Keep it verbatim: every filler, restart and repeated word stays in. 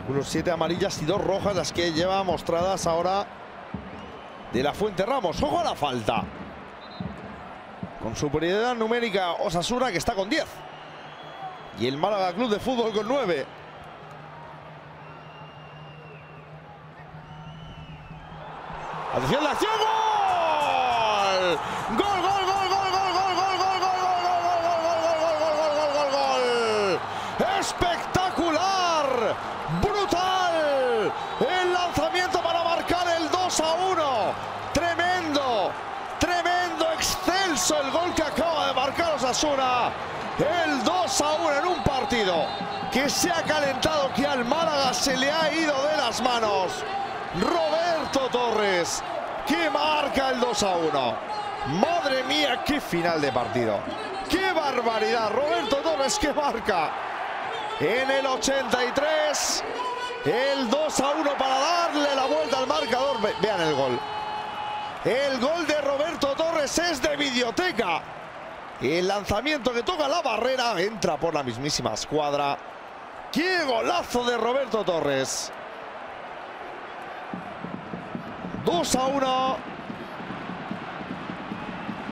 Calculo siete amarillas y dos rojas las que lleva mostradas ahora de la Fuente Ramos. ¡Ojo a la falta! Con superioridad numérica Osasuna, que está con diez. Y el Málaga Club de Fútbol con nueve. ¡Atención, la acción! ¡Gol! ¡Gol, gol, gol, gol, gol, gol, gol, gol, gol, gol, gol, gol, gol, gol! ¡Espectacular! ¡Brutal! El lanzamiento para marcar el dos a uno. ¡Tremendo! ¡Tremendo! ¡Excelso el gol que acaba de marcar Osasuna! El dos a uno en un partido que se ha calentado, que al Málaga se le ha ido de las manos. Roberto Torres, que marca el dos a uno. Madre mía, qué final de partido. ¡Qué barbaridad! Roberto Torres, que marca en el ochenta y tres el dos a uno para darle la vuelta al marcador. Vean el gol. El gol de Roberto Torres es de videoteca. El lanzamiento que toca la barrera entra por la mismísima escuadra. ¡Qué golazo de Roberto Torres! dos a uno.